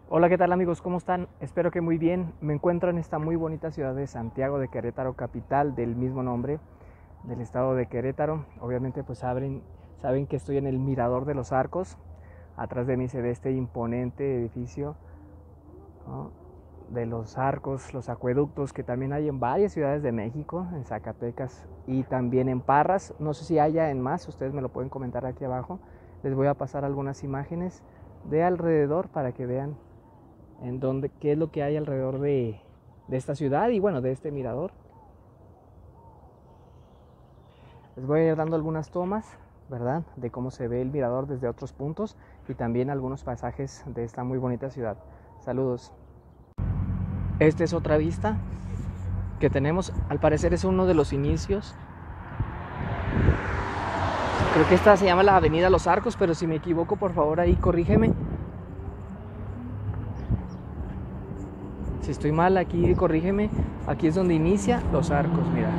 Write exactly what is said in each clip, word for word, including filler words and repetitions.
Hola, ¿qué tal amigos? ¿Cómo están? Espero que muy bien. Me encuentro en esta muy bonita ciudad de Santiago de Querétaro, capital del mismo nombre, del estado de Querétaro. Obviamente pues saben, saben que estoy en el Mirador de los Arcos. Atrás de mí se ve este imponente edificio, ¿no?, de los arcos, los acueductos que también hay en varias ciudades de México, en Zacatecas y también en Parras. No sé si haya en más, ustedes me lo pueden comentar aquí abajo. Les voy a pasar algunas imágenes de alrededor para que vean en dónde, qué es lo que hay alrededor de, de esta ciudad y bueno, de este mirador. Les voy a ir dando algunas tomas, ¿verdad?, de cómo se ve el mirador desde otros puntos y también algunos pasajes de esta muy bonita ciudad. Saludos. Esta es otra vista que tenemos, al parecer es uno de los inicios. Creo que esta se llama la Avenida Los Arcos, pero si me equivoco, por favor ahí corrígeme. Si estoy mal, aquí corrígeme. Aquí es donde inicia Los Arcos, mira.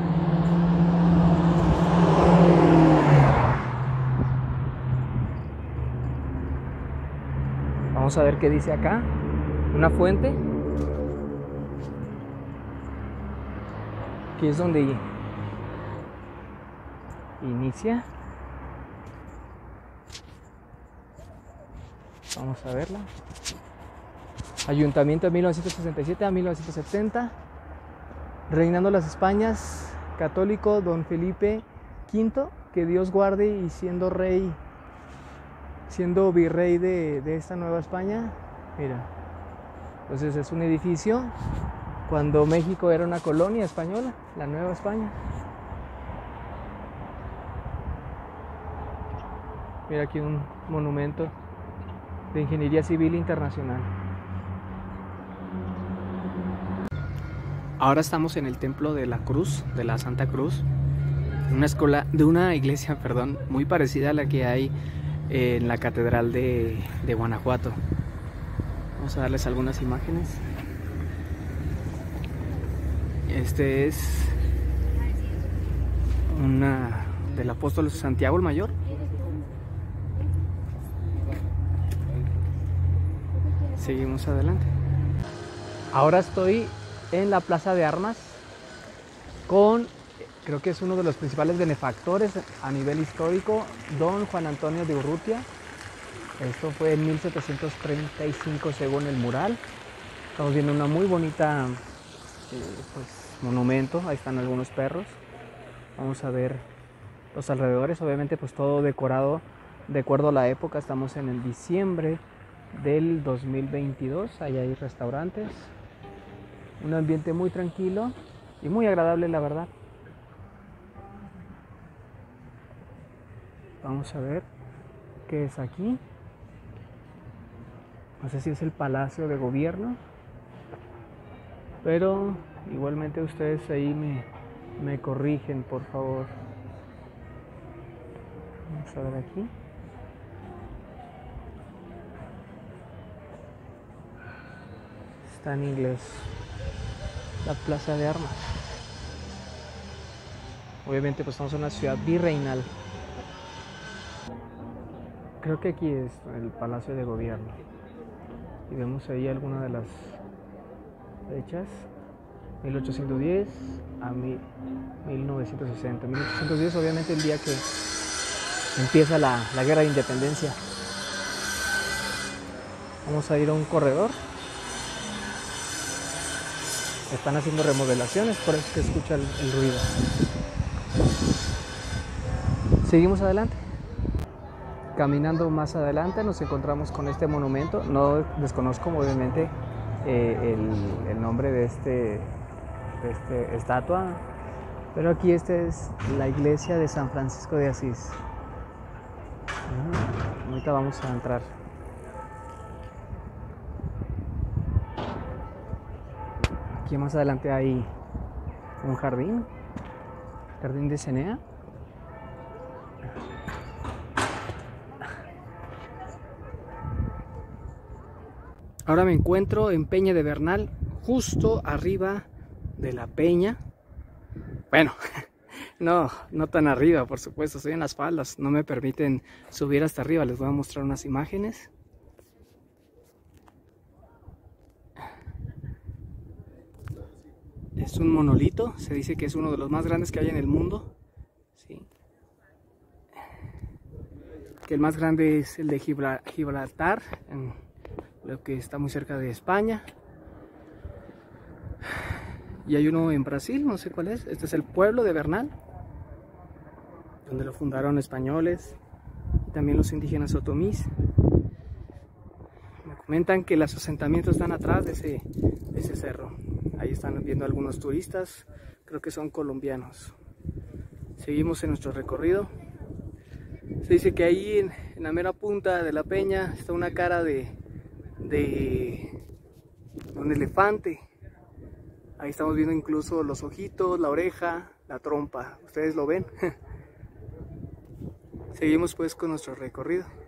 Vamos a ver qué dice acá. Una fuente. Aquí es donde inicia. Vamos a verla. Ayuntamiento de mil novecientos sesenta y siete a mil novecientos setenta. Reinando las Españas, católico don Felipe quinto, que Dios guarde, y siendo rey, siendo virrey de, de esta Nueva España. Mira, entonces es un edificio cuando México era una colonia española, la Nueva España. Mira aquí un monumento de Ingeniería Civil Internacional. Ahora estamos en el Templo de la Cruz, de la Santa Cruz, una escuela, de una iglesia, perdón, muy parecida a la que hay en la Catedral de, de Guanajuato. Vamos a darles algunas imágenes. Este es una del apóstol Santiago el Mayor. Seguimos adelante. Ahora estoy en la Plaza de Armas con, creo que es uno de los principales benefactores a nivel histórico, don Juan Antonio de Urrutia. Esto fue en mil setecientos treinta y cinco según el mural. Estamos viendo una muy bonita eh, pues, monumento. Ahí están algunos perros. Vamos a ver los alrededores. Obviamente pues todo decorado de acuerdo a la época. Estamos en el diciembre del dos mil veintidós. Ahí hay restaurantes. Un ambiente muy tranquilo y muy agradable, la verdad. Vamos a ver qué es aquí. No sé si es el Palacio de Gobierno, pero igualmente ustedes ahí me, me corrigen, por favor. Vamos a ver aquí. Está en inglés. La Plaza de Armas. Obviamente pues estamos en una ciudad virreinal. Creo que aquí es el Palacio de Gobierno. Y vemos ahí algunas de las fechas. mil ochocientos diez a mil novecientos sesenta. mil ochocientos diez obviamente el día que empieza la, la Guerra de Independencia. Vamos a ir a un corredor. Están haciendo remodelaciones, por eso es que escucha el, el ruido. Seguimos adelante. Caminando más adelante nos encontramos con este monumento. No desconozco obviamente eh, el, el nombre de este, de este estatua, pero aquí esta es la iglesia de San Francisco de Asís. Ah, ahorita vamos a entrar. Aquí más adelante hay un jardín, jardín de Cenea. Ahora me encuentro en Peña de Bernal, justo arriba de la peña. Bueno, no, no tan arriba, por supuesto, estoy en las faldas, no me permiten subir hasta arriba. Les voy a mostrar unas imágenes. Es un monolito, se dice que es uno de los más grandes que hay en el mundo. ¿Sí? Que el más grande es el de Gibraltar, en lo que está muy cerca de España. Y hay uno en Brasil, no sé cuál es. Este es el pueblo de Bernal, donde lo fundaron españoles y también los indígenas otomís. Me comentan que los asentamientos están atrás de ese, de ese cerro. Ahí están viendo algunos turistas, creo que son colombianos. Seguimos en nuestro recorrido. Se dice que ahí en, en la mera punta de la peña está una cara de, de un elefante. Ahí estamos viendo incluso los ojitos, la oreja, la trompa. ¿Ustedes lo ven? Seguimos pues con nuestro recorrido.